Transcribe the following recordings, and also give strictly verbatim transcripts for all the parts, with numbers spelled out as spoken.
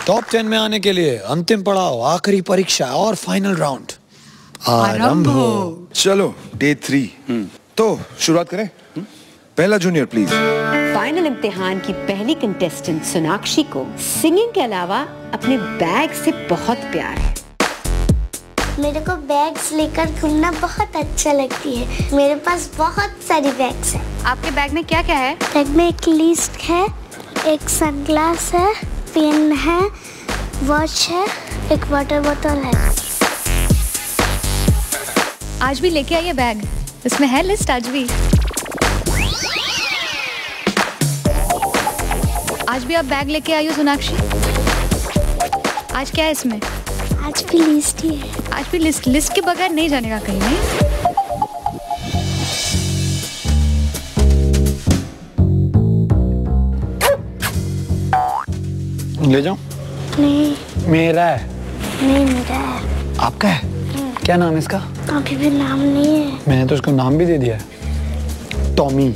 Top ten में आने के लिए अंतिम पड़ाव, आखिरी परीक्षा और फाइनल राउंड आरंभ हो। चलो डे थ्री, तो शुरुआत करें। पहला जूनियर प्लीज। फाइनल इम्तिहान की पहली कंटेस्टेंट सोनाक्षी को सिंगिंग के अलावा अपने बैग से बहुत प्यार है। मेरे को बैग्स लेकर घूमना बहुत अच्छा लगती है। मेरे पास बहुत सारी बैग्स हैं। आपके बैग में क्या क्या है? बैग में एक लिस्ट है, एक सनग्लास है, पेन है, वॉच है, एक वाटर बोतल है। आज भी लेके आइए बैग, इसमें है लिस्ट आज भी। आज भी आप बैग लेके आई हो सोनाक्षी? आज क्या है इसमें? आज भी लिस्ट ही है। आज भी लिस्ट लिस्ट के बगैर नहीं जाने का कहीं नहीं। ले जाऊं? नहीं मेरा है। नहीं मेरा है। आपका है? क्या नाम है इसका? अभी भी नाम नहीं है। मैंने तो उसको नाम भी दे दिया है, टॉमी।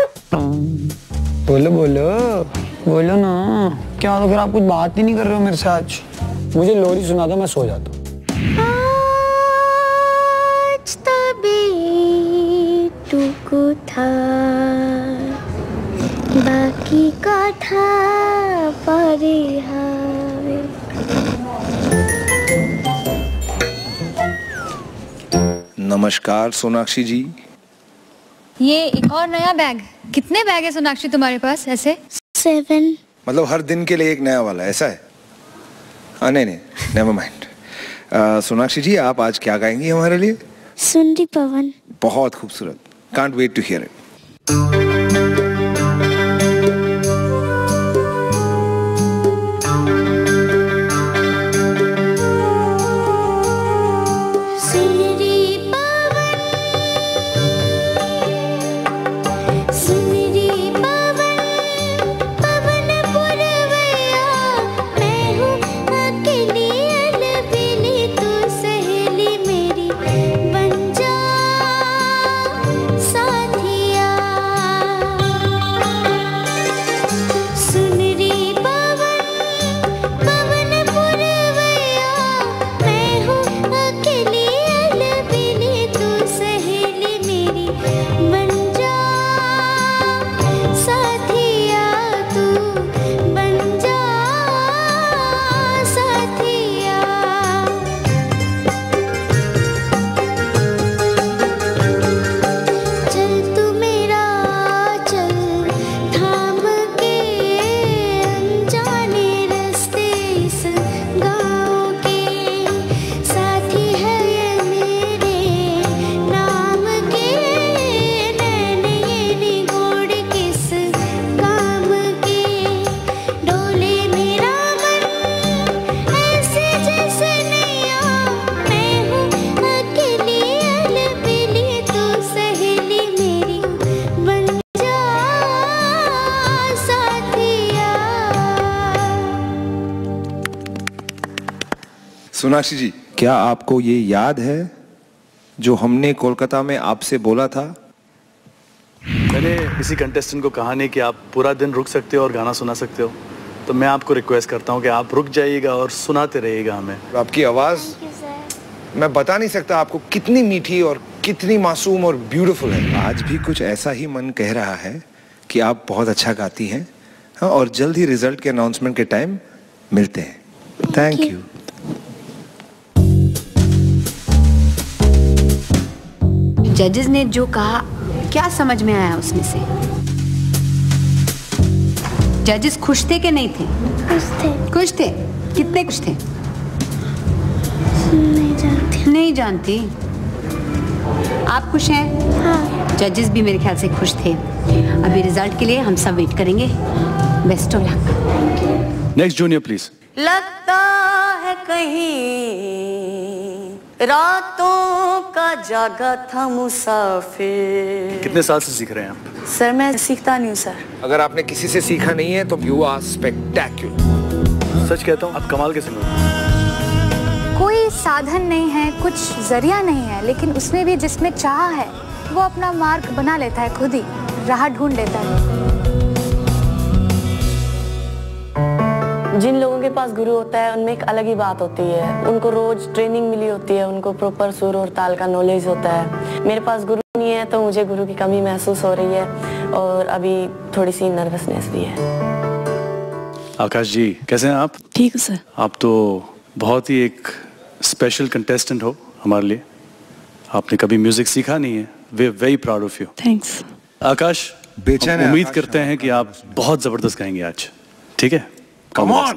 बोलो बोलो बोलो ना। क्या तो फिर आप कुछ बात ही नहीं कर रहे हो मेरे से आज? मुझे लोरी सुना दो, मैं सो जाता हूँ। आज तबे टुकु था, बाकी का था परिहार। नमस्कार सोनाक्षी जी। ये एक और नया बैग। कितने बैग है सोनाक्षी तुम्हारे पास ऐसे? सेवन। मतलब हर दिन के लिए एक नया वाला, ऐसा है? हाँ नहीं नहीं, नेवर माइंड। सोनाक्षी जी, आप आज क्या गाएंगी हमारे लिए? सुन रही पवन। बहुत खूबसूरत, can't wait to hear it. Sonakshi ji, क्या आपको ये याद है जो हमने कोलकाता में आपसे बोला था? मैंने किसी कंटेस्टेंट को कहा नहीं कि आप पूरा दिन रुक सकते हो और गाना सुना सकते हो, तो मैं आपको रिक्वेस्ट करता हूँ कि आप रुक जाइएगा और सुनाते रहिएगा हमें। आपकी आवाज़ मैं बता नहीं सकता आपको कितनी मीठी और कितनी मासूम और ब्यूटीफुल है। आज भी कुछ ऐसा ही मन कह रहा है कि आप बहुत अच्छा गाती हैं। हाँ, और जल्द ही रिजल्ट के अनाउंसमेंट के टाइम मिलते हैं। Thank you. जजेस ने जो कहा, क्या समझ में आया उसमें से? जजेस खुश थे कि नहीं थे? खुश थे। खुश थे? कितने खुश थे? नहीं जानती। नहीं जानती। आप खुश हैं? हाँ। जजेस भी मेरे ख्याल से खुश थे। अभी रिजल्ट के लिए हम सब वेट करेंगे। Best of luck. Next junior please. लगता है कहीं रातों का जागा था मुसाफिर। कितने साल से सीख रहे हैं आप? सर मैं सीखता नहीं हूँ सर। अगर आपने किसी से सीखा नहीं है तो यू आर स्पेक्टेक्युलर। सच कहता हूँ, आप कमाल के सिंगर हो। कोई साधन नहीं है, कुछ जरिया नहीं है, लेकिन उसमें भी जिसमें चाह है वो अपना मार्ग बना लेता है, खुद ही राह ढूंढ लेता है। जिन लोगों के पास गुरु होता है उनमें एक अलग ही बात होती है। उनको रोज ट्रेनिंग मिली होती है, उनको प्रॉपर सुर और ताल का नॉलेज होता है। मेरे पास गुरु नहीं है तो मुझे गुरु की कमी महसूस हो रही है और अभी थोड़ी सी नर्वसनेस भी है। आकाश जी कैसे हैं आप? ठीक है सर। आप तो बहुत ही एक स्पेशल कंटेस्टेंट हो हमारे लिए। आपने कभी म्यूजिक सीखा नहीं है। We are very proud of you. Thanks. Aakash, बेचैन है उम्मीद आकाश, करते हैं कि आप बहुत जबरदस्त गाएंगे आज। ठीक है, कम ऑन।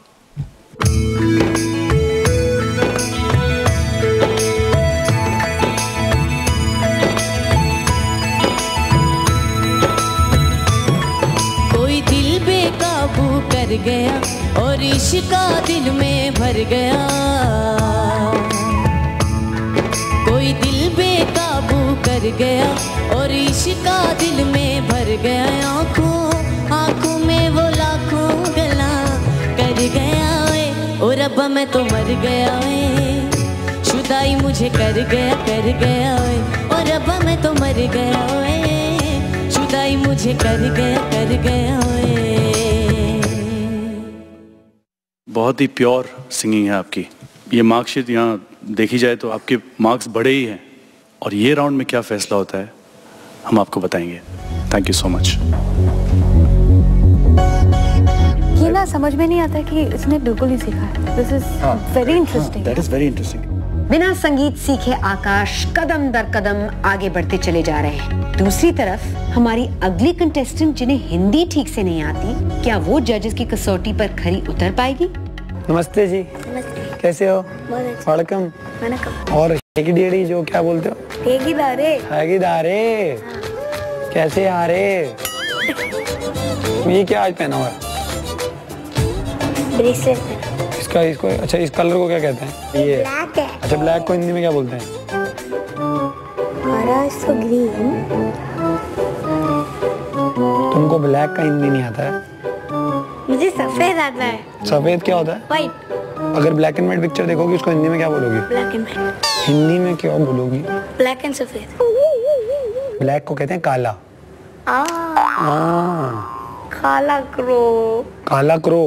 कोई दिल बेकाबू कर गया और इश्का दिल में भर गया। कोई दिल बेकाबू कर गया और इश्का दिल में भर गया। आंखों आंखों में वो लाखों गला कर गया वे, और रब्बा मैं तो मर गया वे। शुदाई मुझे कर गया कर गया वे, और रब्बा मैं तो मर गया वे। शुदाई मुझे कर गया कर गया वे। बहुत ही प्योर सिंगिंग है आपकी। ये मार्कशीट यहाँ देखी जाए तो आपके मार्क्स बड़े ही हैं, और ये राउंड में क्या फैसला होता है हम आपको बताएंगे। Thank you so much. ये ना समझ में नहीं आता कि इसने बिल्कुल नहीं सीखा है। This is very interesting. That is very interesting. बिना संगीत सीखे आकाश कदम दर कदम आगे बढ़ते चले जा रहे हैं। दूसरी तरफ हमारी अगली कंटेस्टेंट जिन्हें हिंदी ठीक से नहीं आती, क्या वो जजेस की कसौटी पर खरी उतर पाएगी? नमस्ते जी। नमस्ते। कैसे हो? वणकम। वणकम। और शेकी डेड़ी जो क्या बोलते हो? हेगी दारे। हेगी दारे। कैसे आ रे? ये क्या आज पहना हुआ है? ब्रेसलेट। इसका इसको अच्छा इस कलर को क्या कहते हैं? ये ब्लैक है। अच्छा ब्लैक को हिंदी में क्या बोलते हैं? हरा इसको ग्रीन। तुमको ब्लैक का हिंदी नहीं आता है? मुझे सफेद आता है। सफेद क्या होता है? व्हाइट। अगर ब्लैक एंड व्हाइट पिक्चर देखोगी उसको हिंदी में क्या बोलोगी? Black and white. हिंदी में क्या बोलोगी? ब्लैक एंड सफेद। ब्लैक को कहते हैं काला। आ, हाँ। काला क्रो। काला क्रो।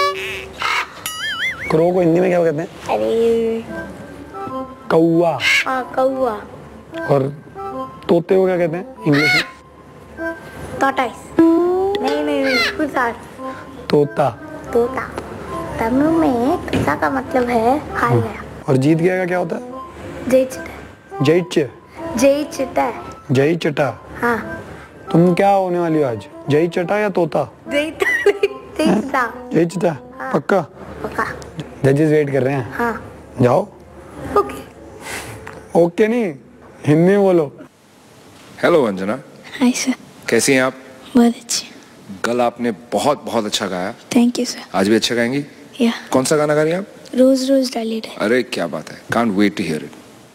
क्रो को हिंदी में क्या कहते हैं? अरे कौवा। हाँ कौवा। और तोते को क्या कहते हैं इंग्लिश में? टॉर्टोइस। नहीं नहीं नहीं कुछ और। तोता। तोता। तमिल में तोता का मतलब है हार गया। और जीत गया का क्या होता है? जय चिटा। जय च जय चिटा। जय चटा। हाँ। तुम क्या होने वाली हो आज? जय चटा या तोता? जय जय चिटा। जय चटा। हाँ। पक्का? पक्का। जजेस वेट कर रहे हैं। हाँ। जाओ। ओके। ओके नहीं, हिंदी में बोलो। हेलो अंजना। Hi sir. कैसी हैं आप? बहुत अच्छी। कल आपने बहुत बहुत अच्छा गाया। Thank you sir. आज भी अच्छा गाएंगी? या। कौन सा गाना गा रही हैं आप? रोज रोज डाली है। अरे क्या बात है, can't wait to hear it.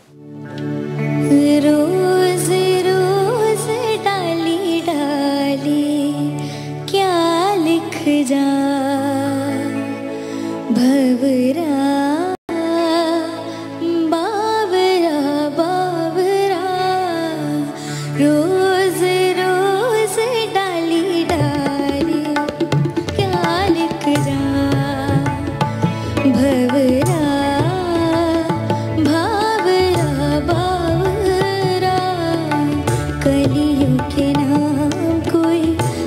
रोज रोज डाली डाली क्या लिख जा भवरा बावरा बावरा। रोज रोज डाली डाली क्या लिख जा भवरा भावरा बावरा। कलियों के नाम कोई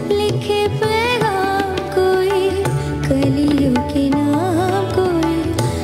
लिखे पैगाम कोई, कलियों के नाम कोई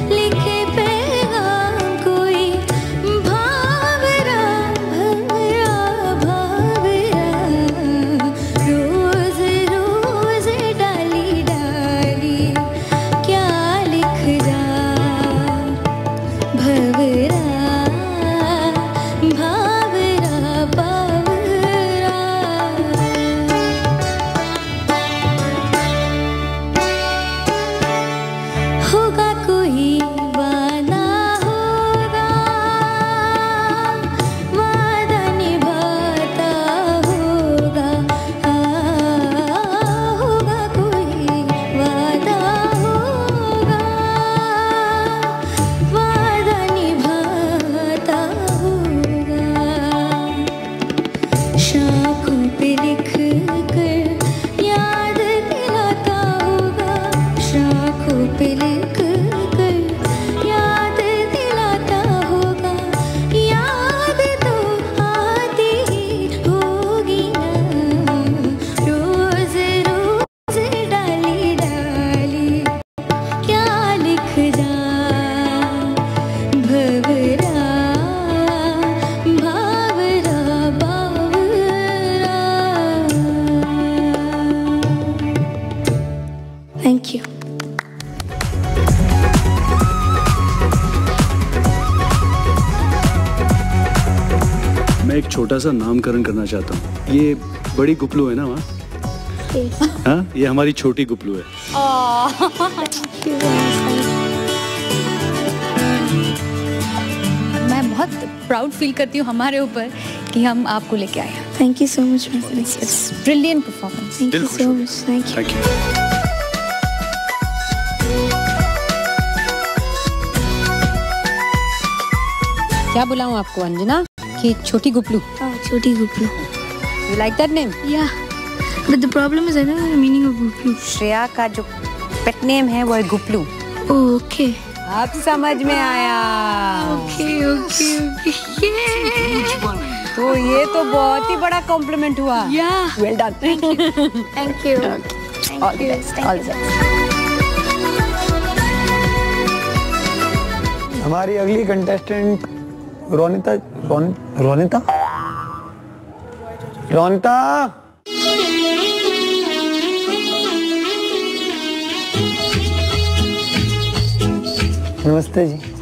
मैं एक छोटा सा नामकरण करना चाहता हूँ। ये बड़ी गुपलू है ना वहाँ? हाँ, ये हमारी छोटी गुपलू है। मैं बहुत प्राउड फील करती हूँ हमारे ऊपर कि हम आपको लेके आए। Thank you so much my friends. It's brilliant performance. Thank you so much. Thank you. Thank you. क्या बुलाऊं आपको, अंजना कि छोटी गुपलू? हाँ, छोटी गुपलू। You like that name? Yeah, but the problem is I don't know the meaning of गुपलू। Shreya का जो pet name है वो है गुपलू। ओके, अब समझ में आया। Okay okay okay. तो ये तो बहुत ही बड़ा कॉम्प्लीमेंट हुआ। Yeah. Well done. Thank you. Thank you. All the best. All the best. हमारी अगली कंटेस्टेंट रोनिता रोन रोनिता रोनिता नमस्ते जी।